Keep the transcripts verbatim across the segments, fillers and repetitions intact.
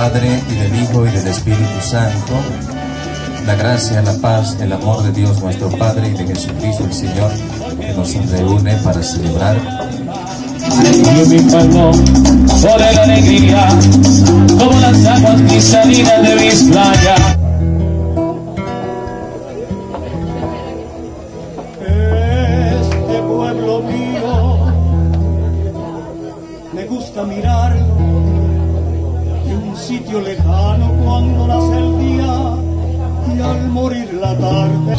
Padre, y del Hijo, y del Espíritu Santo. La gracia, la paz, el amor de Dios nuestro Padre y de Jesucristo el Señor, que nos reúne para celebrar. Yo mi palmo por la alegría, como las aguas cristalinas de mis playas. Este pueblo mío me gusta mirarlo de un sitio lejano cuando nace el día y al morir la tarde.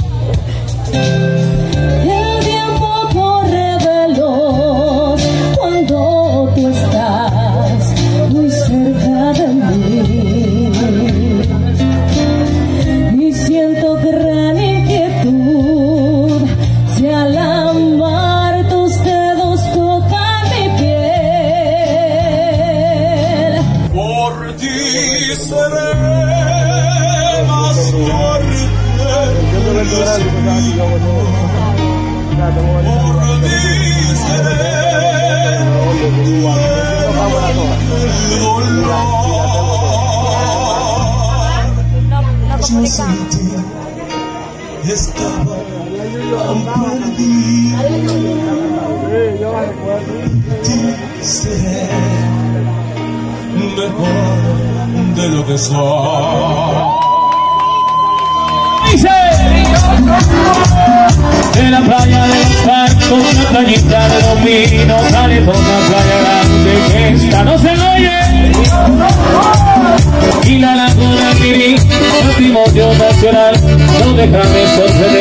El tiempo corre veloz cuando tú estás muy cerca de mí, y siento gran inquietud si al amar tus dedos tocan mi piel. Por ti seré más fuerte. Por ti seré tu dolor. Yo sin ti estaba tan perdido. Ti seré mejor de lo que soy. De la playa de los barcos, la playita de los pinos, sale por una playa grande que esta no se oye. Y la laguna Miri, el Timoteo Nacional, no deja de sorprender.